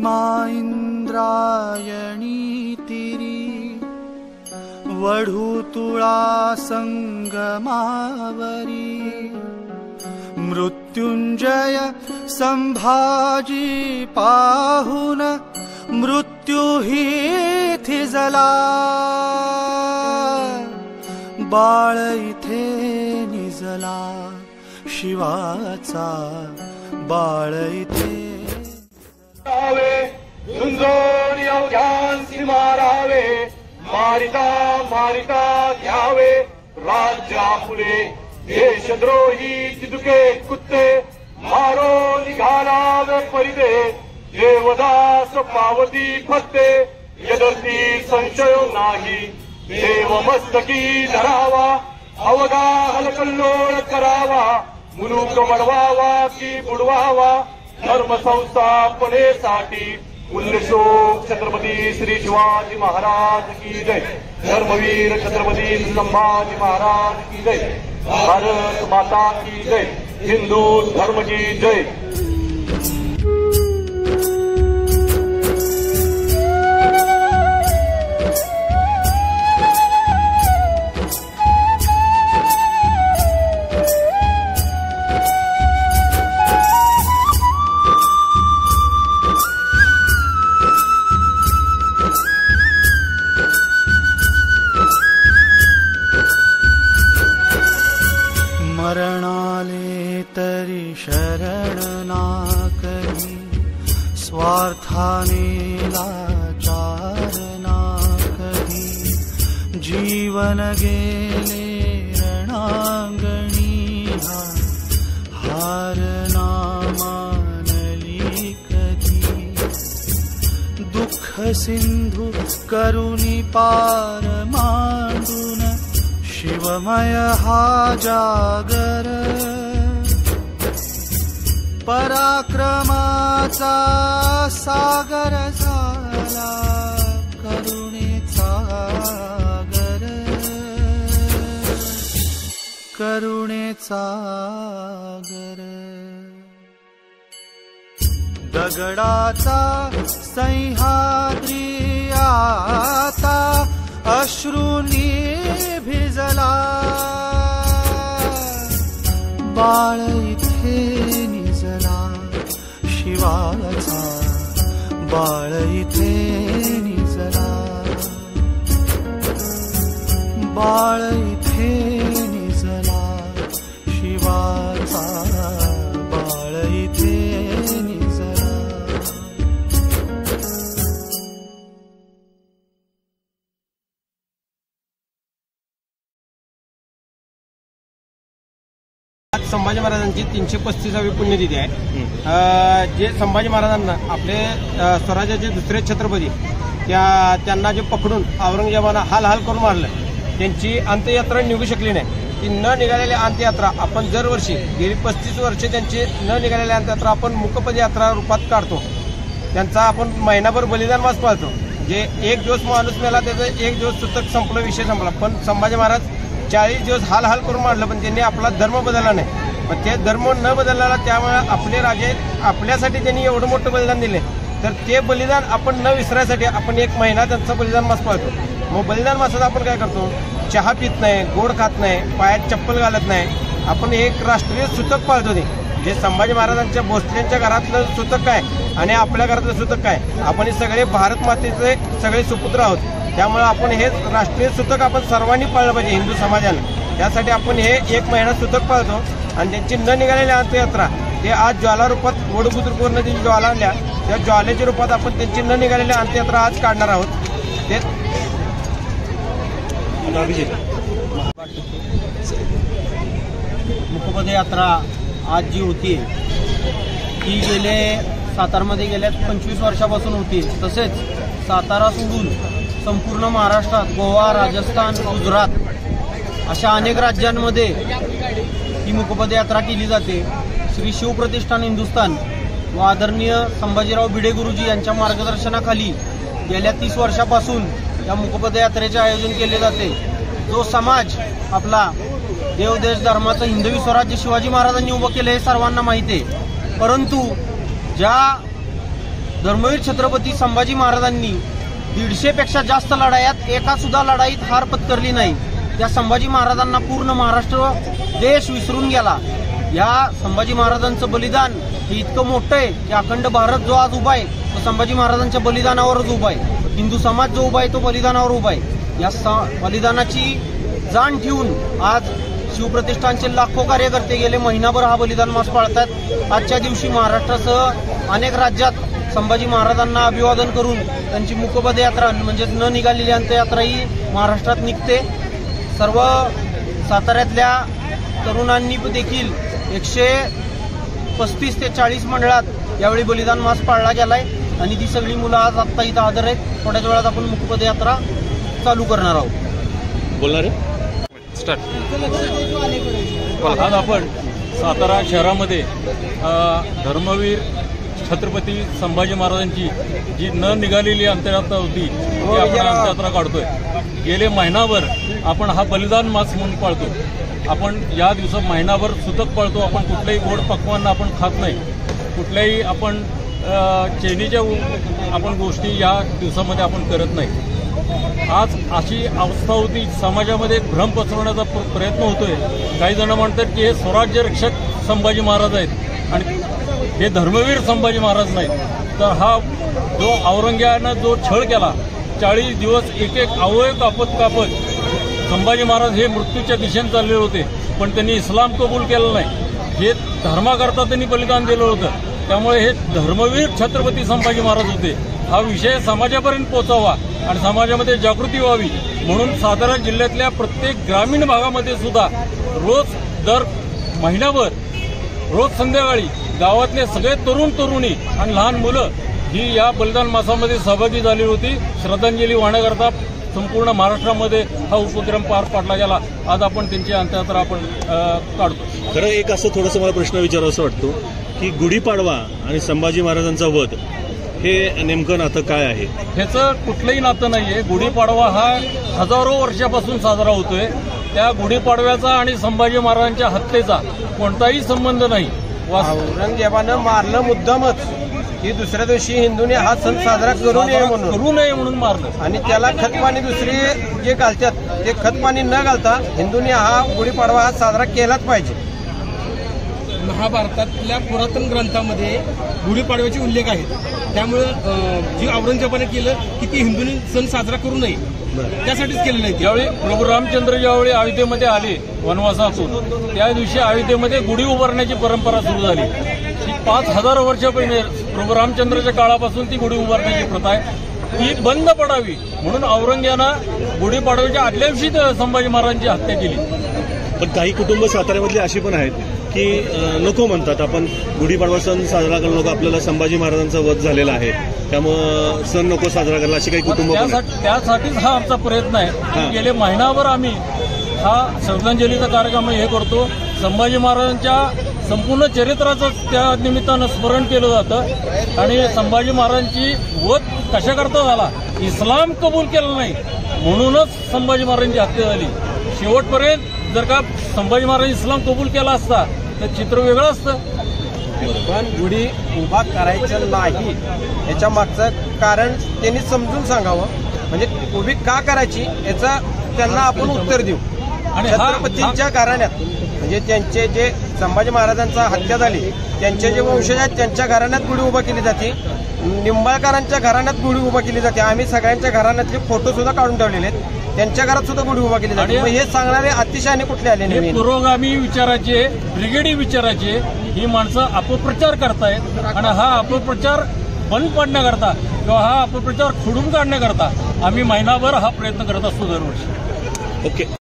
सीमा इंद्रायणी तिरी वढूतुळा संगमावरी मृत्युंजय संभाजी पाहुन मृत्यू ही थिजला बाळ इथे निजला शिवाचा बाळ इथे झुंजून अवघ्यांसी मारावे मारिता मारिता घ्यावे राज्य आपले देशद्रोही चिदुके कुत्ते मारो निघालावे परिदे देवदास पावती फत्ते यदर्थी संशय नाही देव मस्तकी धरावा अवघा हलकल्लोळ करावा मुलूक बनवावा की बुडवावा धर्म संस्थापनेसाठी पुण्यश्लोक छत्रपती श्री शिवाजी महाराज की जय धर्मवीर छत्रपती संभाजी महाराज की जय भारत माता की जय हिंदू धर्म की जय। मरणाले तरी शरण ना करी स्वार्थाने लाचार ना करी जीवन गेले रणांगणी हार ना मानली कधी दुःख सिंधू करुणी पार मांडून शिवमय हा जागर पराक्रमाचा सागर झाला करुणेचा गर करुणेचा गर दगडाचा सह्याद्री आता अश्रूंनी भिजला बाळ इथे निजला शिवाचा बाळ इथे निजला बाळ इथे निजला शिवाचा बाळ इथे निजला। संभाजी महाराजांची 335वी पुण्यतिथी आहे। जे संभाजी महाराजांना आपले स्वराज्याचे दुसरे छत्रपती त्यांना जे पकडून औरंगजेबानं हाल करून मारलं त्यांची अंत्ययात्रा निघू शकली नाही। ती न निघालेली अंत्ययात्रा आपण दरवर्षी गेली 35 वर्षे त्यांची न निघालेली अंत्ययात्रा आपण मुकपद यात्रा रूपात काढतो। त्यांचा आपण महिनाभर बलिदान मास पाळतो। जे एक दिवस माणूस मेला त्याचं एक दिवस सुतक संपलं विषय संपला। पण संभाजी महाराज 40 दिवस हाल करून मारलं पण त्यांनी आपला धर्म बदलला नाही। पण ते धर्म न बदलला त्यामुळे आपले राजे आपल्यासाठी त्यांनी एवढं मोठं बलिदान दिले तर ते बलिदान आपण न विसरायसाठी आपण एक महिना त्यांचं बलिदान मास पाळतो। मग बलिदान मासात आपण काय करतो चहा पित नाही गोड खात नाही पायात चप्पल घालत नाही आपण एक राष्ट्रीय सुतक पाळतो। ते जे संभाजी महाराजांच्या भोसलेंच्या घरातलं सुतक काय आणि आपल्या घरातलं सुतक काय आपण सगळे भारत मातेचे सगळे सुपुत्र आहोत। त्यामुळे आपण हे राष्ट्रीय सुतक आपण सर्वांनी पाळलं पाहिजे हिंदू समाजाने। त्यासाठी आपण हे एक महिना सुतक पाळतो आणि त्यांची न निघालेली अंत्ययात्रा ते आज ज्वाला रूपात वडबुद्रुकवरनं जी ज्वाला आणल्या त्या ज्वालेच्या रूपात आपण त्यांची न निघालेली अंत्ययात्रा आज काढणार आहोत। ते मुकपद यात्रा आज जी होती ती सातारमध्ये गेल्या 25 वर्षापासून होती। तसेच सातारा सोडून संपूर्ण महाराष्ट्रात गोवा राजस्थान गुजरात अशा अनेक राज्यांमध्ये ही मुकपद यात्रा केली जाते। श्री शिवप्रतिष्ठान हिंदुस्थान व आदरणीय संभाजीराव भिडे गुरुजी यांच्या मार्गदर्शनाखाली गेल्या 30 वर्षापासून या मुकपद यात्रेचे आयोजन केले जाते। जो समाज आपला देवदेश धर्माचं हिंदवी स्वराज्य शिवाजी महाराजांनी उभं केलं हे सर्वांना माहिती आहे। परंतु ज्या धर्मवीर छत्रपती संभाजी महाराजांनी 150 पेक्षा जास्त लढायात एका सुद्धा लढाईत हार पत्करली नाही. त्या संभाजी महाराजांना पूर्ण महाराष्ट्र देश विसरून गेला. या संभाजी महाराजांचं बलिदान हे इतकं मोठं आहे की अखंड भारत जो आज उभा आहे तो संभाजी महाराजांच्या बलिदानावरच उभा आहे. हिंदू समाज जो उभा आहे तो बलिदानावर उभा आहे. या बलिदानाची जाण ठेवून आज शिवप्रतिष्ठानचे लाखो कार्यकर्ते गेले महिनाभर हा बलिदान मास पाळतात. आजच्या दिवशी महाराष्ट्रासह अनेक राज्यात संभाजी महाराजांना अभिवादन करून त्यांची मुकबध यात्रा म्हणजे न निघालेली अंत्ययात्रा ही महाराष्ट्रात निघते. सर्व साताऱ्यातल्या तरुणांनी देखील 135 ते 40 मंडळात यावेळी बलिदान मास पाळला गेलाय आणि ती सगळी मुलं आज आत्ता इथं हजर आहेत. थोड्याच वेळात आपण मुकबध यात्रा चालू करणार आहोत. बोलणार आज आपण सातारा शहरामध्ये धर्मवीर छत्रपती संभाजी महाराजांची जी न निघालेली अंत्ययात्रा होती ती आपण अंत्ययात्रा काढतोय. गेले महिनाभर आपण हा बलिदान मास म्हणून पाळतो. आपण या दिवसात महिनाभर सुतक पाळतो. आपण कुठल्याही गोड पक्वांना आपण खात नाही. कुठल्याही आपण चैनीच्या आपण गोष्टी या दिवसामध्ये आपण करत नाही. आज अशी अवस्था होती, समाजामध्ये भ्रम पसरवण्याचा प्रयत्न होतोय. काही जण म्हणतात की हे स्वराज्य रक्षक संभाजी महाराज आहेत आणि हे धर्मवीर संभाजी महाराज नाहीत. तर हा जो औरंगजेबानं जो छळ केला, 40 दिवस एक अवयव कापत संभाजी महाराज हे मृत्यूच्या दिशेने चालले होते, पण त्यांनी इस्लाम कबूल केलं नाही. हे धर्माकरता त्यांनी बलिदान दिलं होतं. त्यामुळे हे धर्मवीर छत्रपती संभाजी महाराज होते. हा विषय समाजापर्यंत पोहोचावा आणि समाजामध्ये जागृती व्हावी म्हणून सातारा जिल्ह्यातल्या प्रत्येक ग्रामीण भागामध्ये सुद्धा रोज दर महिनाभर रोज संध्याकाळी गावातले सगळे तरुणी आणि लहान मुलं ही या बलिदान मासामध्ये सहभागी झाली होती. श्रद्धांजली वाहण्याकरता संपूर्ण महाराष्ट्रामध्ये हा उपक्रम पार पाडला गेला. आज आपण त्यांची अंत्ययात्रा आपण काढतो. खरं एक असं थोडंसं मला प्रश्न विचारावा वाटतो की गुढीपाडवा आणि संभाजी महाराजांचा वध हे नेमकं नातं काय आहे? ह्याचं कुठलंही नातं नाहीये. गुढीपाडवा हा हजारो वर्षापासून साजरा होतोय. त्या गुढीपाडव्याचा आणि संभाजी महाराजांच्या हत्येचा कोणताही संबंध नाही. औरंगजेबानं मारलं मुद्दामच की दुसऱ्या दिवशी हिंदूने हा सण साजरा करू नये म्हणून मारलं आणि त्याला खतपाणी दुसरी जे घालतात ते खतपाणी न घालता हिंदूने हा गुढीपाडवा हा साजरा केलाच पाहिजे. महाभारतातल्या पुरातन ग्रंथामध्ये गुढीपाडव्याचे उल्लेख आहेत. त्यामुळे जे औरंगजेबाने केलं की ती हिंदूंनी सण साजरा करू नये त्यासाठीच केलेलं आहे. ज्यावेळी प्रभू रामचंद्र ज्यावेळी अयोध्येमध्ये आले वनवासातून त्या दिवशी अयोध्येमध्ये गुढी उभारण्याची परंपरा सुरू झाली. ती 5000 वर्षापहिले प्रभू रामचंद्राच्या काळापासून ती गुढी उभारण्याची प्रथा आहे. ती बंद पडावी म्हणून औरंगजेबानं गुढीपाडव्याच्या आदल्या दिवशी संभाजी महाराजांची हत्या केली. पण काही कुटुंब साताऱ्यामधली अशी पण आहेत की नको म्हणतात आपण गुढीपाडवा सण साजरा करू नको, आपल्याला संभाजी महाराजांचा वध झालेला आहे त्यामुळं सण नको साजरा करायला, अशी काही कुटुंब. त्यासाठीच हा आमचा प्रयत्न आहे. गेले महिनाभर आम्ही हा श्रद्धांजलीचा कार्यक्रम हे करतो. संभाजी महाराजांच्या संपूर्ण चरित्राचं त्या निमित्तानं स्मरण केलं जातं आणि संभाजी महाराजांची वध कशाकरता झाला, इस्लाम कबूल केलं नाही म्हणूनच संभाजी महाराजांची हत्या झाली. शेवटपर्यंत जर का संभाजी महाराज इस्लाम कबूल केला असता तर चित्र वेगळं असतं. पण गुढी उभा करायचं नाही याच्या मागचं कारण त्यांनी समजून सांगावं. म्हणजे उभी का करायची याचं त्यांना आपण उत्तर देऊ. आणि छत्रपतींच्या घराण्यात म्हणजे त्यांचे जे संभाजी महाराजांचा हत्या झाली त्यांचे जे वंशज आहेत त्यांच्या घराण्यात गुढी उभा केली जाते. निंबाळकरांच्या घराण्यात गुढी उभा केली जाते. आम्ही सगळ्यांच्या घराण्यातले फोटो सुद्धा काढून ठेवलेले आहेत. त्यांच्या घरात सुद्धा गुढी उभा केली जाते. हे सांगणारे अतिशयाने कुठले आले नाही. पुरोगामी विचाराचे ब्रिगेडी विचाराचे ही माणसं अपप्रचार करतायत आणि हा अपप्रचार बंद पाडण्याकरता किंवा हा अपप्रचार खोडून काढण्याकरता आम्ही महिनाभर हा प्रयत्न करत असतो दरवर्षी. ओके.